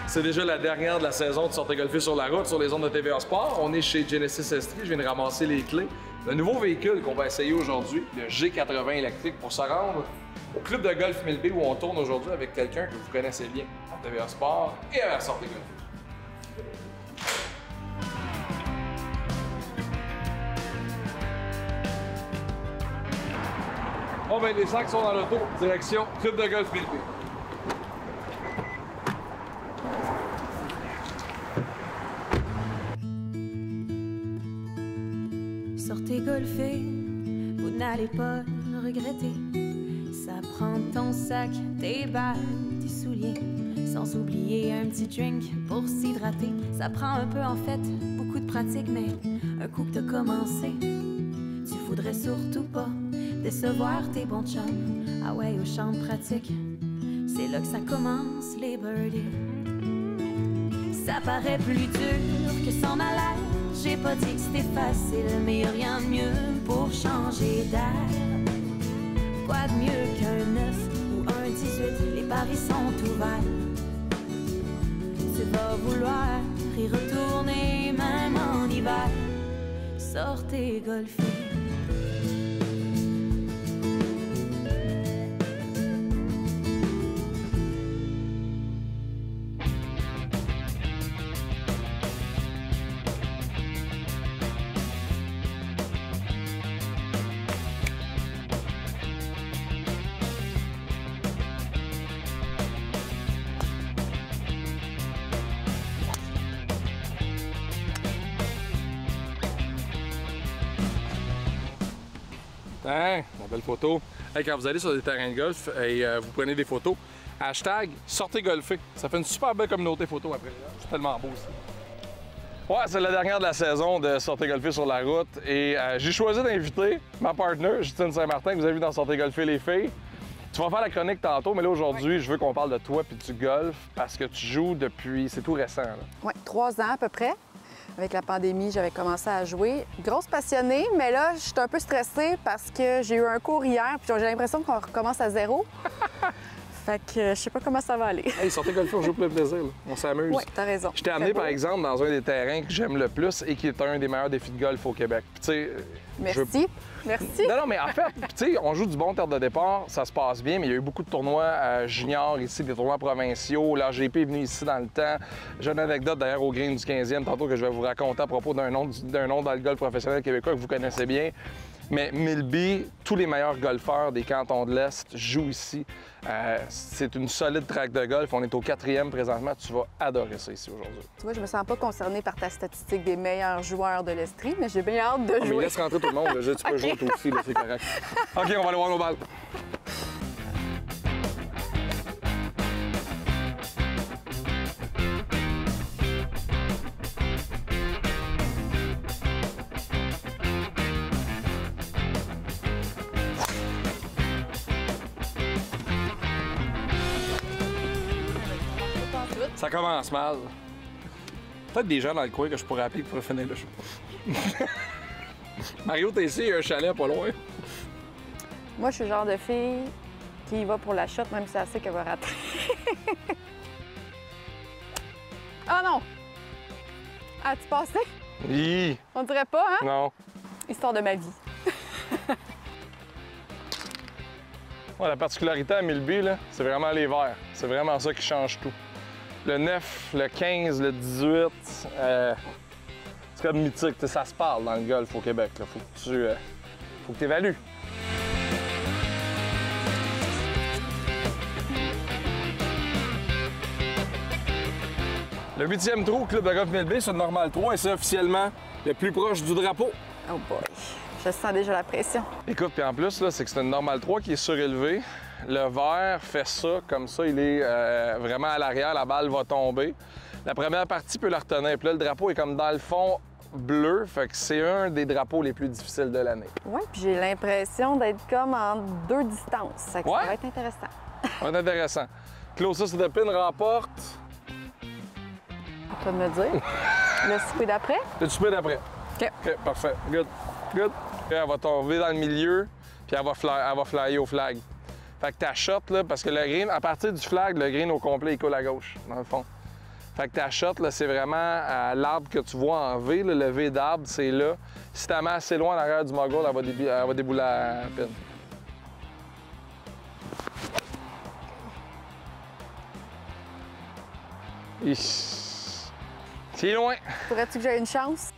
C'est déjà la dernière de la saison de Sortez golfer sur la route, sur les ondes de TVA Sport. On est chez Genesis Estrie, je viens de ramasser les clés. Le nouveau véhicule qu'on va essayer aujourd'hui, le G80 électrique, pour se rendre au club de golf 1000B où on tourne aujourd'hui avec quelqu'un que vous connaissez bien à TVA Sport et à Sortez golfer. Bon ben les sacs sont dans l'auto, direction club de golf 1000B. Sortez golfer, vous n'allez pas le regretter. Ça prend ton sac, tes balles, tes souliers, sans oublier un petit drink pour s'hydrater. Ça prend un peu en fait, beaucoup de pratique, mais un coup que t'as commencé, tu voudrais surtout pas décevoir tes bons chums. Ah ouais, au champ de pratique, c'est là que ça commence, les birdies. Ça paraît plus dur que s'en aller. J'ai pas dit que c'était facile, mais y'a rien de mieux pour changer d'air. Quoi de mieux qu'un 9 ou un 18, les paris sont ouverts. Tu vas vouloir y retourner même en hiver. Sortez golfer. Hein, la belle photo. Hey, quand vous allez sur des terrains de golf et vous prenez des photos, hashtag sortez golfer. Ça fait une super belle communauté photo après. C'est tellement beau aussi. Ouais, c'est la dernière de la saison de Sortez golfer sur la route et j'ai choisi d'inviter ma partner, Justine Saint-Martin, que vous avez vu dans Sortez golfer les filles. Tu vas faire la chronique tantôt, mais là aujourd'hui, je veux qu'on parle de toi puis du golf parce que tu joues depuis, c'est tout récent. Oui, 3 ans à peu près. Avec la pandémie, j'avais commencé à jouer. Grosse passionnée, mais là, je suis un peu stressée parce que j'ai eu un cours hier puis j'ai l'impression qu'on recommence à zéro. Fait que je sais pas comment ça va aller. Hey, Sortez golfer, on joue pour le plaisir. Là. On s'amuse. Oui, t'as raison. Je t'ai amené, par exemple, dans un des terrains que j'aime le plus et qui est un des meilleurs défis de golf au Québec. Puis, tu sais, merci. Merci. Non, mais en fait, tu sais, on joue du bon terre de départ, ça se passe bien, mais il y a eu beaucoup de tournois juniors ici, des tournois provinciaux. L'AGP est venu ici dans le temps. J'ai une anecdote d'ailleurs au green du 15e tantôt que je vais vous raconter à propos d'un nom dans le golf professionnel québécois que vous connaissez bien. Mais 1000B, tous les meilleurs golfeurs des cantons de l'Est jouent ici. C'est une solide track de golf. On est au 4e présentement. Tu vas adorer ça ici aujourd'hui. Tu vois, je me sens pas concernée par ta statistique des meilleurs joueurs de l'Estrie, mais j'ai bien hâte de jouer. Mais laisse rentrer tout le monde. Là. Tu peux jouer toi aussi, c'est correct. OK, on va aller voir nos balles. Ça commence mal. Peut-être des gens dans le coin que je pourrais appeler pour finir le show. Mario Tessier, il y a un chalet pas loin. Moi, je suis le genre de fille qui y va pour la shot, même si elle sait qu'elle va rater. Ah non! As-tu passé? Oui. On dirait pas, hein? Non. Histoire de ma vie. Ouais, la particularité à 1000B, c'est vraiment les verts. C'est vraiment ça qui change tout. Le 9, le 15, le 18, c'est comme mythique. Ça se parle dans le golf au Québec. Là. Faut que tu évalues. Le 8e trou, Club de golf 1000B, c'est le normal 3 et c'est officiellement le plus proche du drapeau. Oh boy, je sens déjà la pression. Écoute, puis en plus, c'est que c'est une normal 3 qui est surélevé. Le vert fait ça, comme ça, il est vraiment à l'arrière, la balle va tomber. La première partie peut la retenir. Puis là, le drapeau est comme dans le fond bleu, fait que c'est un des drapeaux les plus difficiles de l'année. Oui, puis j'ai l'impression d'être comme en 2 distances. Ça va être intéressant. Ça va être intéressant. Closest to the pin remporte. À toi de me dire. Le souper d'après? Le souper d'après. OK. OK, parfait. Good. Good. Puis elle va tomber dans le milieu, puis elle va flyer au flag. Fait que ta shot, là, parce que le green, à partir du flag, le green au complet, il coule à gauche, dans le fond. Fait que ta shot, là, c'est vraiment à l'arbre que tu vois en V. Le V d'arbre, c'est là. Si tu la mets assez loin en arrière du mogul, elle va débouler à peine. C'est loin. Pourrais-tu que j'aie une chance?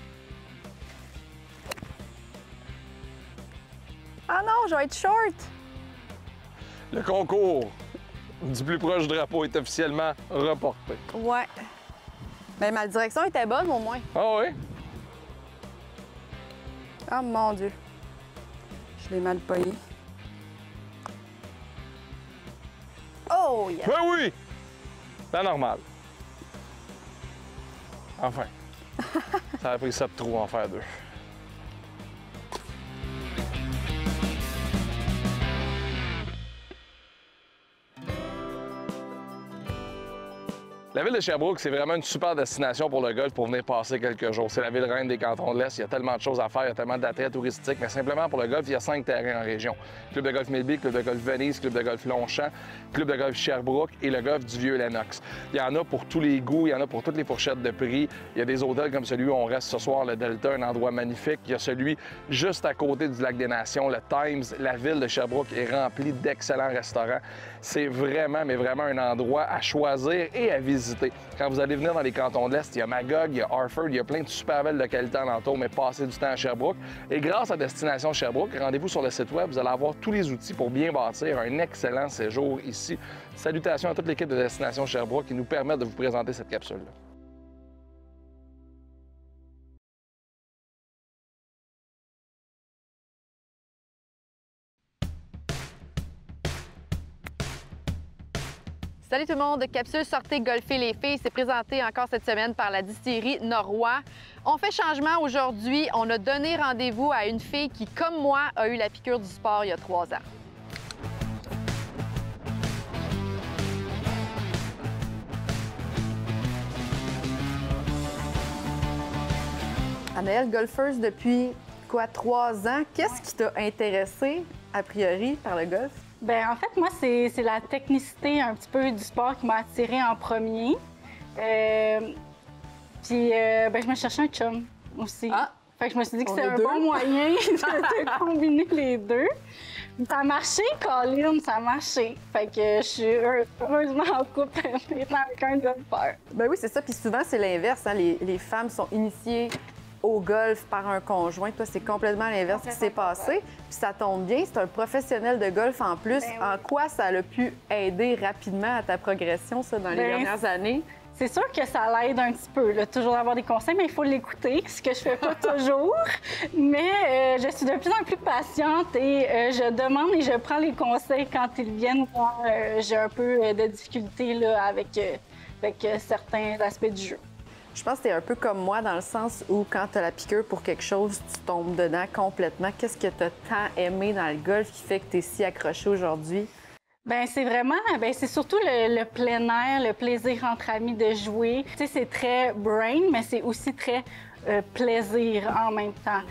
Ah non, je vais être short! Le concours du plus proche du drapeau est officiellement reporté. Ouais. Mais ma direction était bonne au moins. Ah oui? Oh mon Dieu. Je l'ai mal payé. Oh yes! Ben oui! C'est normal. Enfin. Ça a pris 7 trous en faire 2. La ville de Sherbrooke, c'est vraiment une super destination pour le golf pour venir passer quelques jours. C'est la ville reine des cantons de l'Est. Il y a tellement de choses à faire, il y a tellement d'attraits touristiques. Mais simplement pour le golf, il y a 5 terrains en région. Club de golf Milby, Club de golf Venise, Club de golf Longchamp, Club de golf Sherbrooke et le golf du Vieux-Lennox. Il y en a pour tous les goûts, il y en a pour toutes les fourchettes de prix. Il y a des hôtels comme celui où on reste ce soir, le Delta, un endroit magnifique. Il y a celui juste à côté du Lac des Nations, le Times. La ville de Sherbrooke est remplie d'excellents restaurants. C'est vraiment, mais vraiment un endroit à choisir et à visiter. Quand vous allez venir dans les cantons de l'Est, il y a Magog, il y a Harford, il y a plein de super belles localités alentour, mais passez du temps à Sherbrooke. Et grâce à Destination Sherbrooke, rendez-vous sur le site web, vous allez avoir tous les outils pour bien bâtir un excellent séjour ici. Salutations à toute l'équipe de Destination Sherbrooke qui nous permettent de vous présenter cette capsule-là. Salut tout le monde, Capsule Sortez golfer les filles, c'est présenté encore cette semaine par la distillerie Norrois. On fait changement aujourd'hui, on a donné rendez-vous à une fille qui, comme moi, a eu la piqûre du sport il y a 3 ans. Anaëlle, golfeuse depuis quoi, 3 ans, qu'est-ce qui t'a intéressée, a priori, par le golf? Bien, en fait, moi, c'est la technicité un petit peu du sport qui m'a attirée en premier. Puis, je me cherchais un chum aussi. Ah! Fait que je me suis dit que c'était un bon moyen de combiner les deux. Ça a marché, Colin, ça a marché. Fait que je suis heureusement en couple étant avec un golfeur. Ben oui, c'est ça. Puis souvent, c'est l'inverse. Hein? Les femmes sont initiées au golf par un conjoint. Toi, c'est complètement l'inverse qui s'est passé. Puis ça tombe bien, c'est un professionnel de golf en plus. Ben oui. En quoi ça a pu aider rapidement à ta progression, ça, dans les dernières années? C'est sûr que ça l'aide un petit peu, là, toujours avoir des conseils, mais il faut l'écouter, ce que je fais pas toujours. Mais je suis de plus en plus patiente et je demande et je prends les conseils quand ils viennent quand j'ai un peu de difficulté là, avec certains aspects du jeu. Je pense que t'es un peu comme moi dans le sens où quand t'as la piqûre pour quelque chose, tu tombes dedans complètement. Qu'est-ce que t'as tant aimé dans le golf qui fait que t'es si accroché aujourd'hui? Bien, c'est vraiment, c'est surtout le plein air, le plaisir entre amis de jouer. Tu sais, c'est très brain, mais c'est aussi très plaisir en même temps.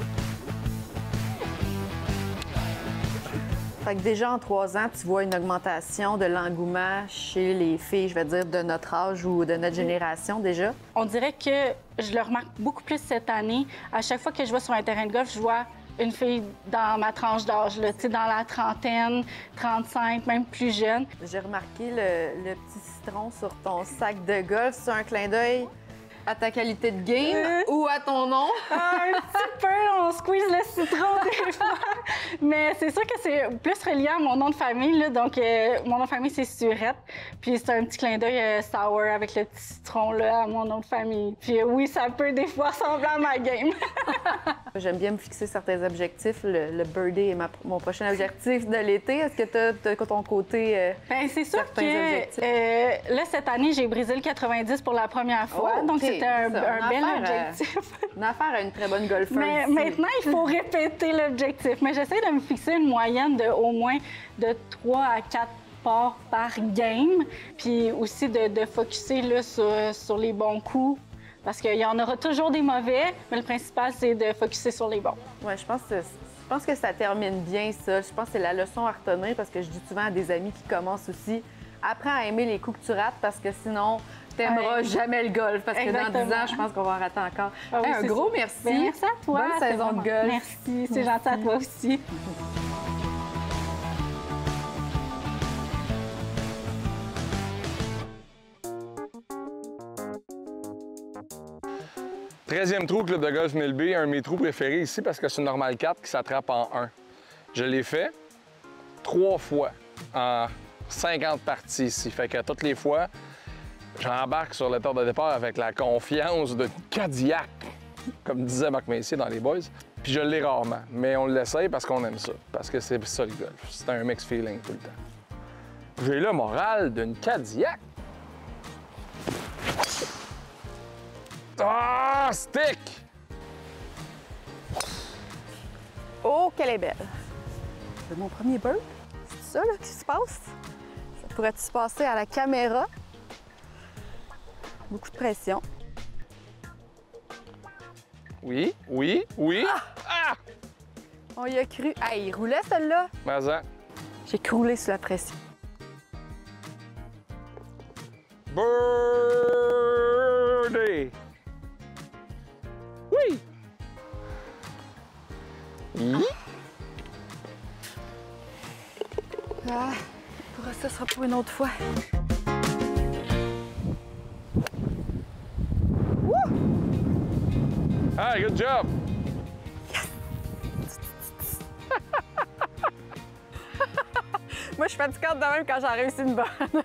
Fait que déjà en 3 ans, tu vois une augmentation de l'engouement chez les filles, je vais dire, de notre âge ou de notre génération déjà? On dirait que je le remarque beaucoup plus cette année. À chaque fois que je vais sur un terrain de golf, je vois une fille dans ma tranche d'âge, tu sais, dans la trentaine, 35, même plus jeune. J'ai remarqué le petit citron sur ton sac de golf. C'est un clin d'œil à ta qualité de game ou à ton nom? Un petit peu, on squeeze le citron des fois. Mais c'est sûr que c'est plus relié à mon nom de famille. Là. Donc, mon nom de famille, c'est Surette. Puis c'est un petit clin d'œil sour avec le petit citron là, à mon nom de famille. Puis oui, ça peut des fois ressembler à ma game. J'aime bien me fixer certains objectifs. Le birdie est mon prochain objectif de l'été. Est-ce que tu as ton côté Bien, c'est sûr que là, cette année, j'ai brisé le 90 pour la première fois. Oh, donc, okay. c'était un bel objectif. Une affaire à une très bonne golfeuse. Mais ici. maintenant, il faut répéter l'objectif. Mais j'essaie de me fixer une moyenne de au moins de 3 à 4 parts par game. Puis aussi de focusser là, sur les bons coups. Parce qu'il y en aura toujours des mauvais, mais le principal, c'est de focusser sur les bons. Oui, je pense que ça termine bien, ça. Je pense que c'est la leçon à retenir parce que je dis souvent à des amis qui commencent aussi, apprends à aimer les coups que tu rates parce que sinon, t'aimeras jamais le golf parce que dans 10 Exactement. ans, je pense qu'on va en rater encore. Ah oui, Hey, un c'est gros ça. merci. Ben, merci à toi. Bonne c'est saison de vraiment- golf. Merci, c'est gentil à toi aussi. Treizième trou, club de golf 1000B, un de mes trous préférés ici parce que c'est une normale 4 qui s'attrape en 1. Je l'ai fait 3 fois en 50 parties ici. Fait que toutes les fois, j'embarque sur le tour de départ avec la confiance d'une Cadillac, comme disait Marc Messier dans Les Boys. Puis je l'ai rarement, mais on l'essaye parce qu'on aime ça, parce que c'est ça le golf. C'est un mix feeling tout le temps. J'ai le moral d'une Cadillac. Ah, stick! Oh, qu'elle est belle. C'est mon premier bird. C'est ça là, qui se passe? Ça pourrait-tu se passer à la caméra? Beaucoup de pression. Oui, oui, oui. Ah! On y a cru. Hey, il roulait celle-là. Mazan. J'ai croulé sous la pression. Birdie! Oui! Hi. Ah, ça sera pour une autre fois. Hey, good job! Moi, je suis fatigante de même quand j'en réussis une bonne.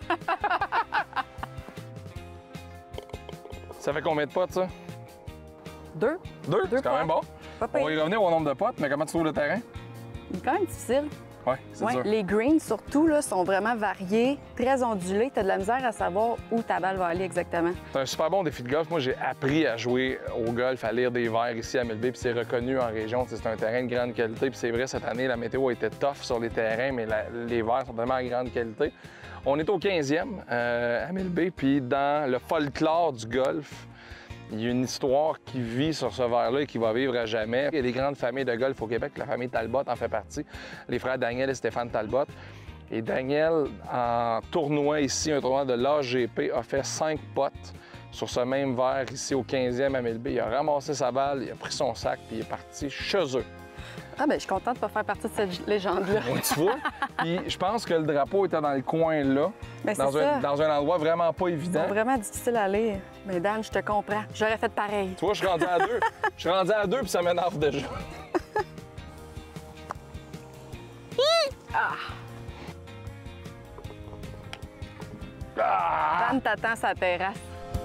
Ça fait combien de potes, ça? 2. Deux? C'est quand même bon. Pas On va y pire. revenir au nombre de potes, mais comment tu trouves le terrain? Il est quand même difficile. Oui, c'est Ouais, sûr. les greens, surtout, là, sont vraiment variés, très ondulés. Tu as de la misère à savoir où ta balle va aller exactement. C'est un super bon défi de golf. Moi, j'ai appris à jouer au golf, à lire des verres ici à 1000B, puis c'est reconnu en région. C'est un terrain de grande qualité. Puis c'est vrai, cette année, la météo était tough sur les terrains, mais les verres sont vraiment de grande qualité. On est au 15e à 1000B, puis dans le folklore du golf, il y a une histoire qui vit sur ce verre-là et qui va vivre à jamais. Il y a des grandes familles de golf au Québec. La famille Talbot en fait partie. Les frères Daniel et Stéphane Talbot. Et Daniel, en tournoi ici, un tournoi de l'AGP, a fait 5 potes sur ce même verre ici au 15e à 1000B. Il a ramassé sa balle, il a pris son sac puis il est parti chez eux. Ah, ben je suis contente de ne pas faire partie de cette légende-là. Tu vois? Puis je pense que le drapeau était dans le coin là, Ben, c'est dans ça. dans un endroit vraiment pas C'est évident. vraiment difficile à lire. Mais Dan, je te comprends. J'aurais fait pareil. Tu vois, je suis rendu à 2. Je suis rendu à 2 puis ça m'énerve déjà. Ah! Dan t'attend sa terrasse.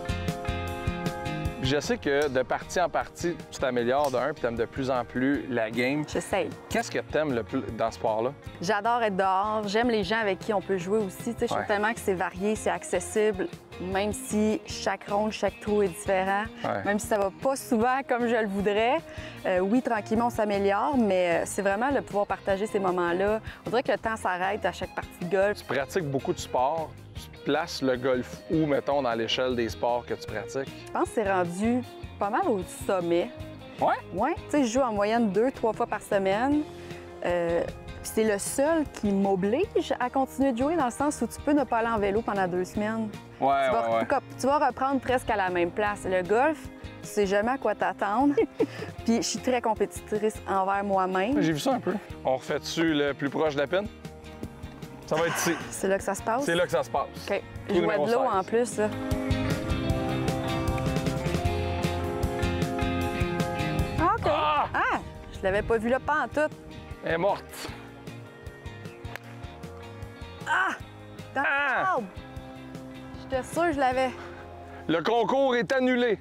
Puis je sais que de partie en partie, tu t'améliores d'un puis tu aimes de plus en plus la game. J'essaye. Qu'est-ce que tu aimes le plus dans ce sport-là? J'adore être dehors. J'aime les gens avec qui on peut jouer aussi. Tu sais, je trouve Ouais. tellement que c'est varié, c'est accessible, même si chaque ronde, chaque trou est différent. Ouais. Même si ça va pas souvent comme je le voudrais. Oui, tranquillement, on s'améliore, mais c'est vraiment le pouvoir partager ces moments-là. On dirait que le temps s'arrête à chaque partie de golf. Tu pratiques beaucoup de sports. Tu places le golf où, mettons, dans l'échelle des sports que tu pratiques? Je pense que c'est rendu pas mal au sommet. Ouais? Oui, tu sais, je joue en moyenne 2-3 fois par semaine. Puis c'est le seul qui m'oblige à continuer de jouer dans le sens où tu peux ne pas aller en vélo pendant 2 semaines. Ouais, Tu vas reprendre presque à la même place. Le golf, tu sais jamais à quoi t'attendre. Puis je suis très compétitrice envers moi-même. J'ai vu ça un peu. On refait-tu le plus proche de la pine? Ça va être ici. C'est là que ça se passe. C'est là que ça se passe. OK. Trou Je vois numéro de l'eau 16. en plus, là. Ah, OK. Ah! Ah! Je l'avais pas vu là, pas en tout. Elle est morte. Dans Ah! l'arbre. J'étais sûre que je l'avais. Le concours est annulé.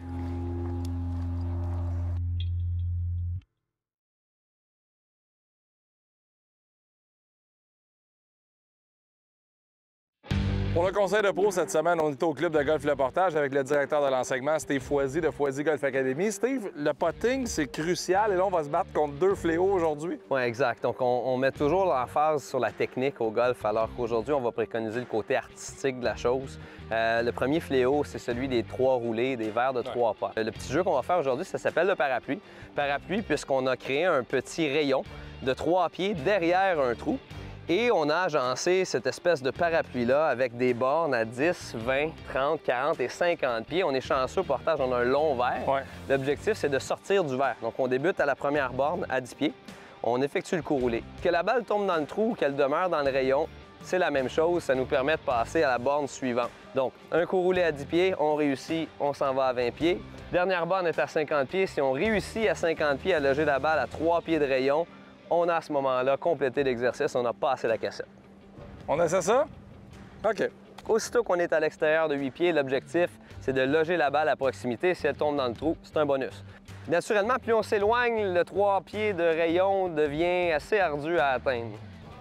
Pour le conseil de pro cette semaine, on est au club de golf Le Portage avec le directeur de l'enseignement, Steve Foisy de Foisy Golf Academy. Steve, le putting, c'est crucial et là, on va se battre contre 2 fléaux aujourd'hui. Oui, exact. Donc, on met toujours l'emphase sur la technique au golf, alors qu'aujourd'hui, on va préconiser le côté artistique de la chose. Le premier fléau, c'est celui des 3 roulés, des verres de 3 pas. Le petit jeu qu'on va faire aujourd'hui, ça s'appelle le parapluie. Parapluie, puisqu'on a créé un petit rayon de 3 pieds derrière un trou. Et on a agencé cette espèce de parapluie-là avec des bornes à 10, 20, 30, 40 et 50 pieds. On est chanceux au portage, on a un long verre. Ouais. L'objectif, c'est de sortir du verre. Donc, on débute à la première borne à 10 pieds. On effectue le coup roulé. Que la balle tombe dans le trou ou qu'elle demeure dans le rayon, c'est la même chose. Ça nous permet de passer à la borne suivante. Donc, un coup roulé à 10 pieds, on réussit, on s'en va à 20 pieds. Dernière borne est à 50 pieds. Si on réussit à 50 pieds à loger la balle à 3 pieds de rayon, on a à ce moment-là complété l'exercice, on a passé la cassette. On essaie ça? OK. Aussitôt qu'on est à l'extérieur de 8 pieds, l'objectif, c'est de loger la balle à proximité. Si elle tombe dans le trou, c'est un bonus. Naturellement, plus on s'éloigne, le 3 pieds de rayon devient assez ardu à atteindre.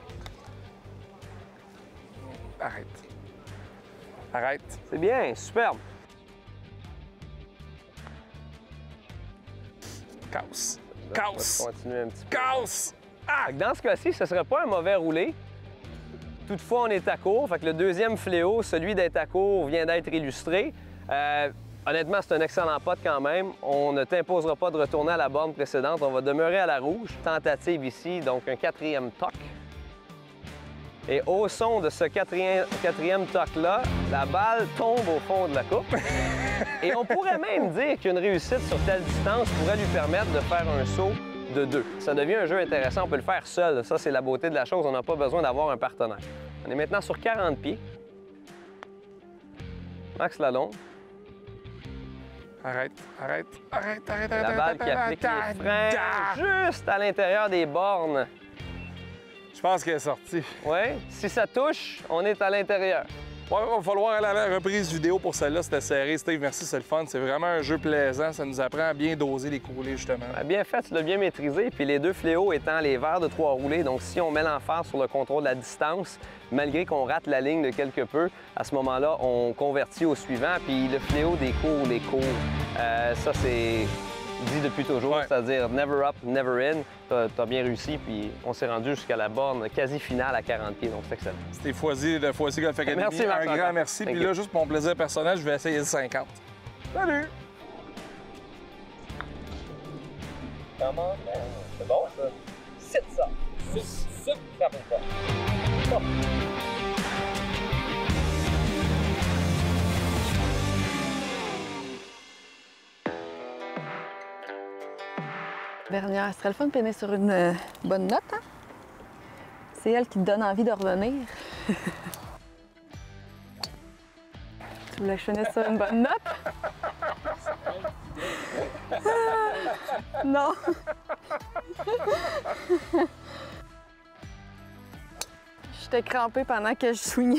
Arrête. Arrête. C'est bien, superbe. Casse. On Casse. va continuer un petit peu. Casse! Ah! Fait que dans ce cas-ci, ce ne serait pas un mauvais roulé. Toutefois, on est à court. Fait que le deuxième fléau, celui d'être à court, vient d'être illustré. Honnêtement, c'est un excellent pot quand même. On ne t'imposera pas de retourner à la borne précédente. On va demeurer à la rouge. Tentative ici, donc un quatrième toc. Et au son de ce quatrième toc-là, la balle tombe au fond de la coupe. Et on pourrait même dire qu'une réussite sur telle distance pourrait lui permettre de faire un saut de 2. Ça devient un jeu intéressant, on peut le faire seul. Ça, c'est la beauté de la chose, on n'a pas besoin d'avoir un partenaire. On est maintenant sur 40 pieds. Max Lalonde. Arrête, arrête, arrête, arrête, La arrête, balle qui applique les freins juste à l'intérieur des bornes. Je pense qu'elle est sortie. Oui, si ça touche, on est à l'intérieur. Ouais, il va falloir aller à la reprise vidéo pour celle-là. C'était serré. Steve, merci, c'est le fun. C'est vraiment un jeu plaisant. Ça nous apprend à bien doser les coups roulés, justement. Bien fait, tu l'as bien maîtrisé. Puis les deux fléaux étant les verres de 3 roulés. Donc, si on met l'emphase sur le contrôle de la distance, malgré qu'on rate la ligne de quelque peu, à ce moment-là, on convertit au suivant. Puis le fléau des cours, les cours, ça, c'est dit depuis toujours, c'est-à-dire never up, never in. T'as bien réussi, puis on s'est rendu jusqu'à la borne quasi finale à 40 pieds, donc c'est excellent. C'était Foisy de Foisy Golf Academy. Merci, Marc. Un grand merci. Puis là, juste pour mon plaisir personnel, je vais essayer le 50. Salut! Comment? C'est bon, ça? C'est ça. C'est ça pour toi. Dernière, ce serait le fun de peiner sur une bonne note, hein? C'est elle qui te donne envie de revenir. Tu voulais que je finisse sur une bonne note? Non! J'étais crampée pendant que je swingais.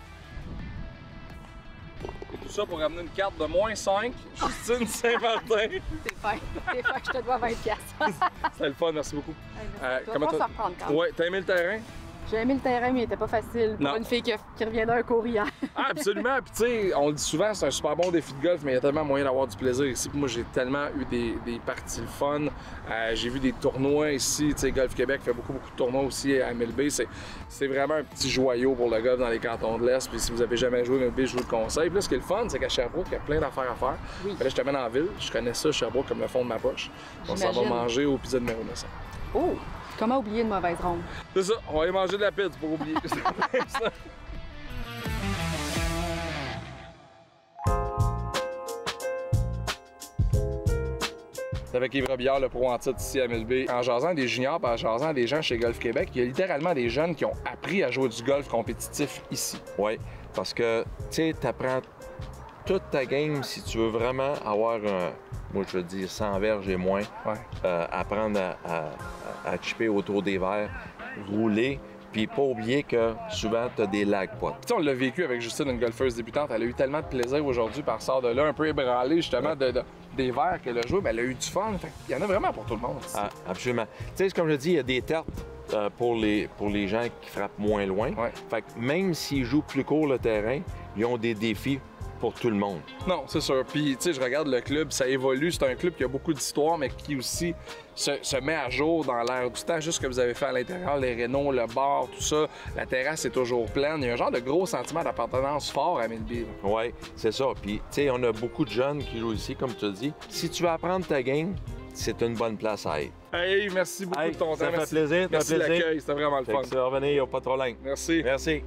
Tout ça pour ramener une carte de -5, Justine Saint-Martin. C'est fin. C'est fin, je te dois 20$. C'est le fun, merci beaucoup. Comment ça reprendre quand même? Ouais, t'as aimé le terrain? J'ai aimé le terrain, mais il était pas facile pour une fille qui revient d'un cours hier. Ah, absolument. Puis tu sais, on le dit souvent, c'est un super bon défi de golf, mais il y a tellement moyen d'avoir du plaisir ici. Puis moi, j'ai tellement eu des parties le fun. J'ai vu des tournois ici. Tu sais, Golf Québec fait beaucoup de tournois aussi à MLB. C'est vraiment un petit joyau pour le golf dans les cantons de l'Est. Puis si vous avez jamais joué à MLB, je vous le conseille. Puis là, ce qui est le fun, c'est qu'à Sherbrooke, il y a plein d'affaires à faire. Oui. Puis là, je te mène en ville. Je connais ça, Sherbrooke, comme le fond de ma poche. On s'en va manger au pizza de Méronessa. Oh! Comment oublier une mauvaise ronde? C'est ça, on va aller manger de la pizza pour oublier. C'est avec Yves Robillard, le pro en titre ici à MLB. En jasant des juniors, en jasant des gens chez Golf Québec, il y a littéralement des jeunes qui ont appris à jouer du golf compétitif ici. Oui, parce que, tu sais, tu apprends toute ta game si tu veux vraiment avoir un, moi je veux dire 100 verges et moins, apprendre à chipper autour des verres, rouler, puis pas oublier que souvent tu as des lag pots. Puis on l'a vécu avec Justine, une golfeuse débutante. Elle a eu tellement de plaisir aujourd'hui, par sort de là, un peu ébranlée justement des verres qu'elle a joué, mais elle a eu du fun. Il y en a vraiment pour tout le monde. Ah, absolument. Tu sais, comme je dis, il y a des tartes pour les gens qui frappent moins loin. Ouais. Fait que même s'ils jouent plus court le terrain, ils ont des défis pour tout le monde. Non, c'est sûr. Puis, tu sais, je regarde le club, ça évolue. C'est un club qui a beaucoup d'histoire, mais qui aussi se met à jour dans l'air du temps. Juste ce que vous avez fait à l'intérieur, les rénaux, le bar, tout ça. La terrasse est toujours pleine. Il y a un genre de gros sentiment d'appartenance fort à MLB. Oui, c'est ça. Puis, tu sais, on a beaucoup de jeunes qui jouent ici, comme tu as dit. Si tu veux apprendre ta game, tu c'est une bonne place à être. Hey, merci beaucoup de ton temps. Ça fait Merci. plaisir. Merci de l'accueil, c'était vraiment le Fait fun. que ça va revenir, il n'y a pas de problème. Merci. Merci.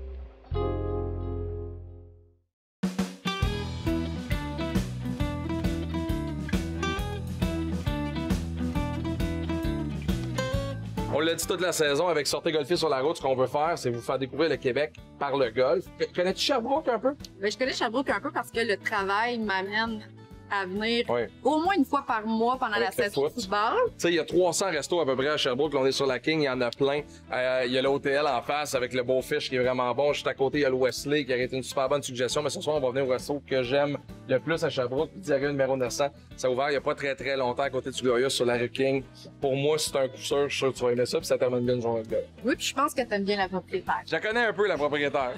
On l'a dit toute la saison, avec Sortez golfer sur la route, ce qu'on veut faire, c'est vous faire découvrir le Québec par le golf. Connais-tu Sherbrooke un peu? Je connais Sherbrooke un peu parce que le travail m'amène à venir Oui. au moins une fois par mois pendant Avec la le saison de foot. football. Tu sais, il y a 300 restos à peu près à Sherbrooke. Là, on est sur la King, il y en a plein. Il y a l'hôtel en face avec le beau fish qui est vraiment bon. Juste à côté, il y a le Wesley qui a été une super bonne suggestion. Mais ce soir, on va venir au resto que j'aime le plus à Sherbrooke. Diarrhée numéro 900. Ça a ouvert il n'y a pas très longtemps à côté du Glorious sur la rue King. Pour moi, c'est un coup sûr. Je suis sûr que tu vas aimer ça. Puis ça termine bien une journée de golf. Oui, puis je pense que t'aimes bien la propriétaire. Je la connais un peu, la propriétaire.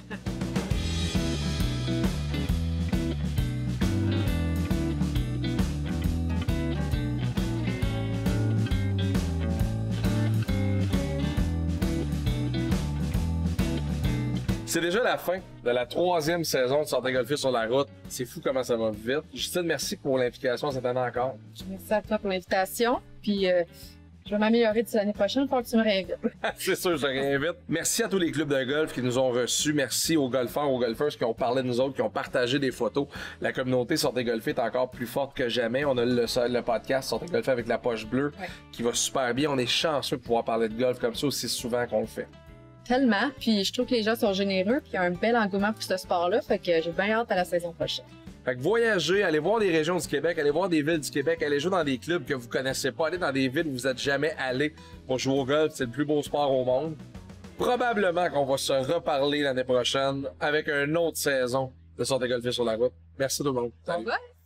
C'est déjà la fin de la 3e saison de Sortez golfer sur la route. C'est fou comment ça va vite. Justine, merci pour l'implication cette année encore. Merci à toi pour l'invitation. Puis je vais m'améliorer d'ici l'année prochaine pour que tu me réinvites. C'est sûr, je te réinvite. Merci à tous les clubs de golf qui nous ont reçus. Merci aux golfeurs, aux golfeuses qui ont parlé de nous autres, qui ont partagé des photos. La communauté Sortez golfer est encore plus forte que jamais. On a le podcast Sortez golfer avec la poche bleue qui va super bien. On est chanceux de pouvoir parler de golf comme ça aussi souvent qu'on le fait. Tellement. Puis je trouve que les gens sont généreux puis il y a un bel engouement pour ce sport-là. Fait que j'ai bien hâte à la saison prochaine. Fait que voyagez, allez voir des régions du Québec, allez voir des villes du Québec, allez jouer dans des clubs que vous connaissez pas, allez dans des villes où vous êtes jamais allé pour jouer au golf, c'est le plus beau sport au monde. Probablement qu'on va se reparler l'année prochaine avec une autre saison de Sortez golfer sur la route. Merci tout le monde. Salut.